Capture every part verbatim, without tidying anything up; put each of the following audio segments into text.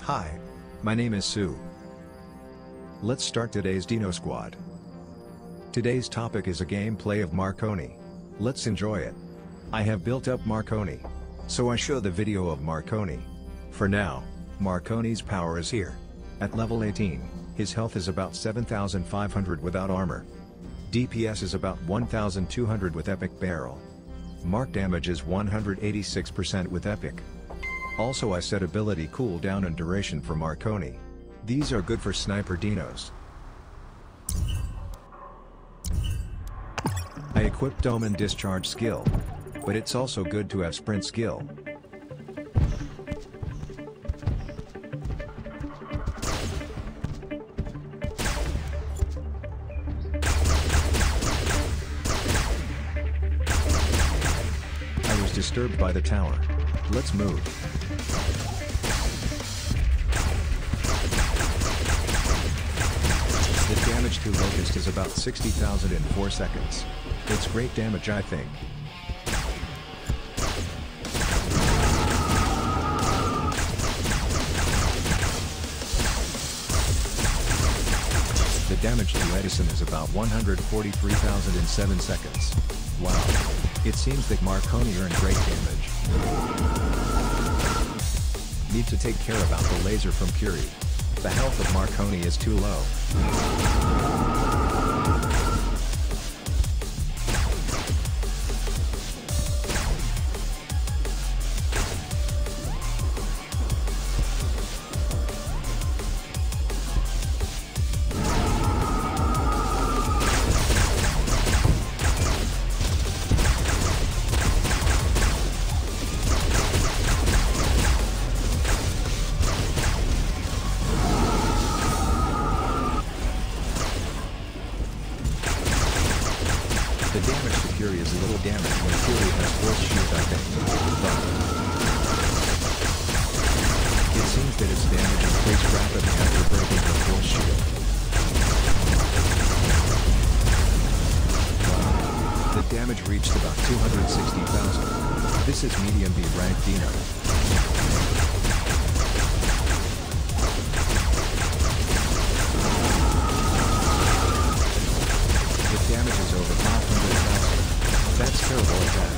Hi, my name is Sue. Let's start today's Dino Squad. Today's topic is a gameplay of Marconi. Let's enjoy it. I have built up Marconi, so I show the video of Marconi. For now, Marconi's power is here. At level eighteen, his health is about seven thousand five hundred without armor. D P S is about one thousand two hundred with epic barrel. Mark damage is one hundred eighty-six percent with epic. Also I set ability cooldown and duration for Marconi. These are good for sniper dinos. I equipped dome and discharge skill, but it's also good to have sprint skill. I was disturbed by the tower. Let's move. The damage to Locust is about sixty thousand in four seconds. It's great damage, I think. The damage to Edison is about one hundred forty-three thousand in seven seconds. Wow. It seems that Marconi earned great damage. Need to take care about the laser from Curie. The health of Marconi is too low. The damage to Curie is a little damage when Curie has force shield, I think. But it seems that its damage increased rapidly after breaking her force shield. Wow. The damage reached about two hundred sixty thousand. This is medium B rank Dino. Damage is over five hundred thousand. That's terrible attack.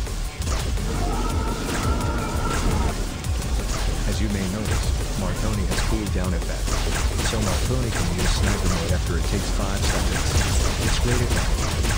As you may notice, Marconi has cooldown effect. So Marconi can use sniper mode after it takes five seconds. It's great effect.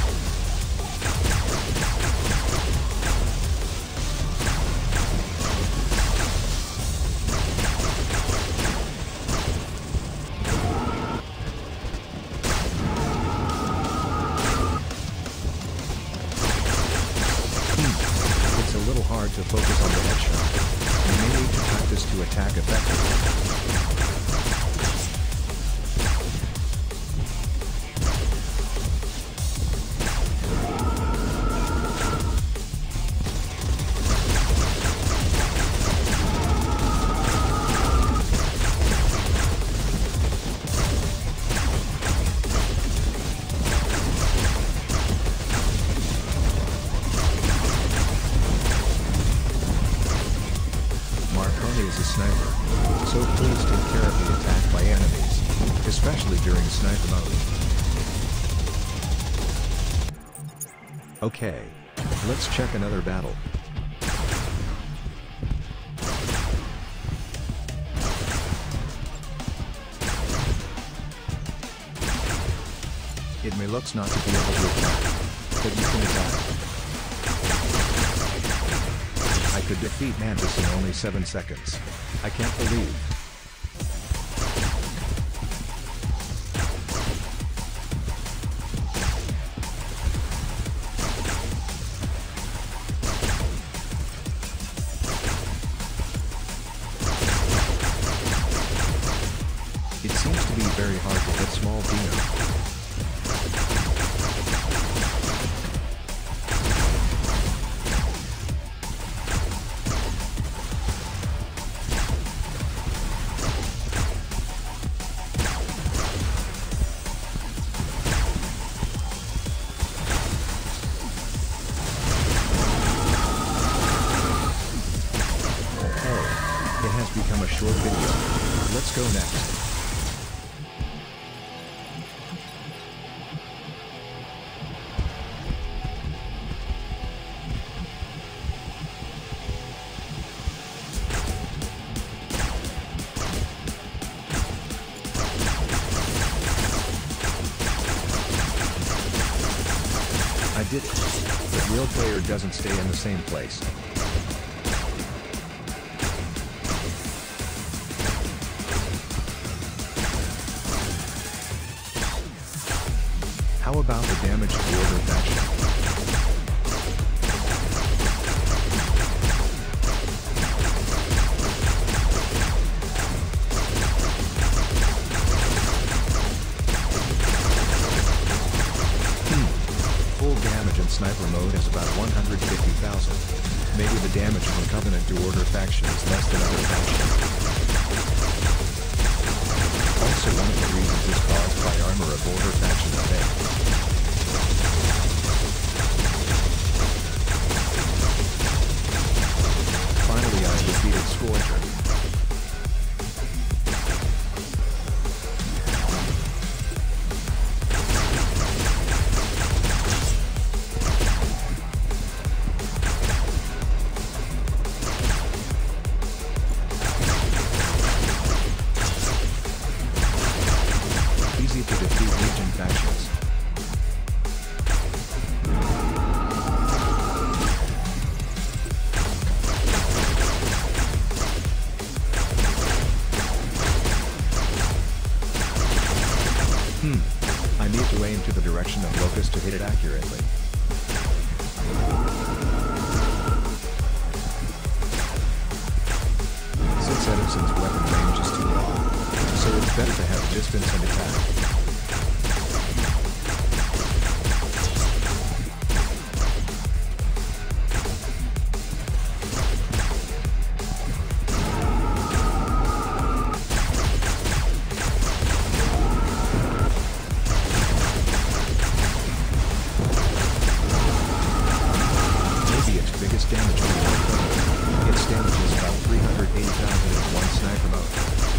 Hard to focus on the headshot. You may need to practice to attack effectively. Is a sniper, so please take care of the attack by enemies, especially during sniper mode. Okay, let's check another battle. It may looks not to be able to attack, but you can attack. I could defeat Mantis in only seven seconds. I can't believe. It seems to be very hard to hit small Dino. short video. Let's go next. I did it. The real player doesn't stay in the same place. How about the damage to order faction? Sniper mode has about one hundred fifty thousand. Maybe the damage from Covenant to Order faction is less than other factions. Also, one of the reasons is caused by armor of Order faction effect. Finally, I defeated Scorcher. To defeat Legion factions. Hmm. I need to aim to the direction of Locust to hit it accurately. Since Edison's weapon range is too long, so it's better to have distance and attack. Damage on one its damage is about three hundred eighty thousand in one sniper mode.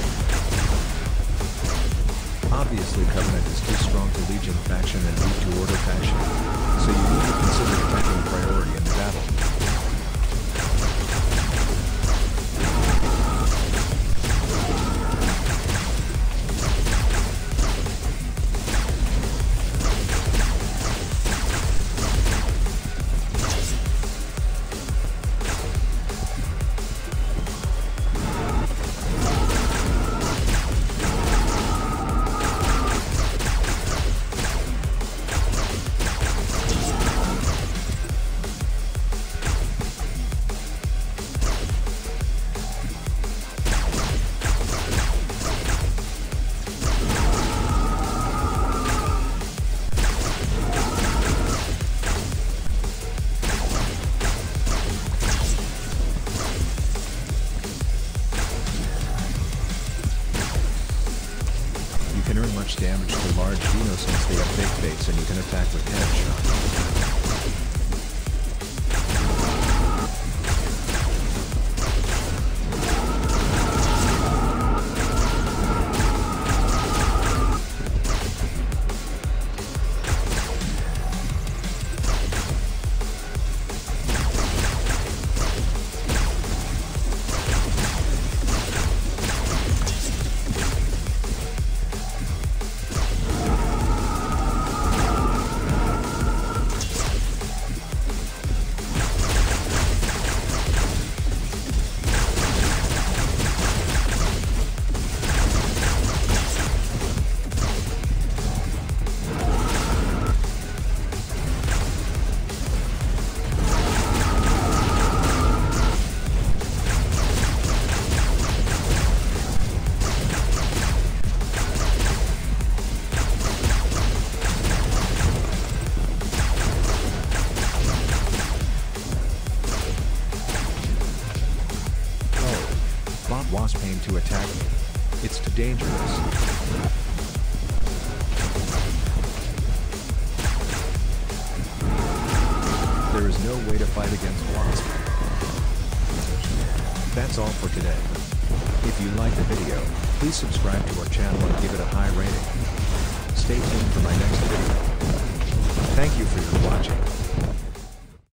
Obviously Covenant is too strong to Legion faction and weak to Order faction, so you need to consider attacking priority in the battle. You can earn much damage to large Dino since they have big face and you can attack with headshot. Wasp aim to attack me. It's too dangerous. There is no way to fight against Wasp. That's all for today. If you like the video, please subscribe to our channel and give it a high rating. Stay tuned for my next video. Thank you for your watching.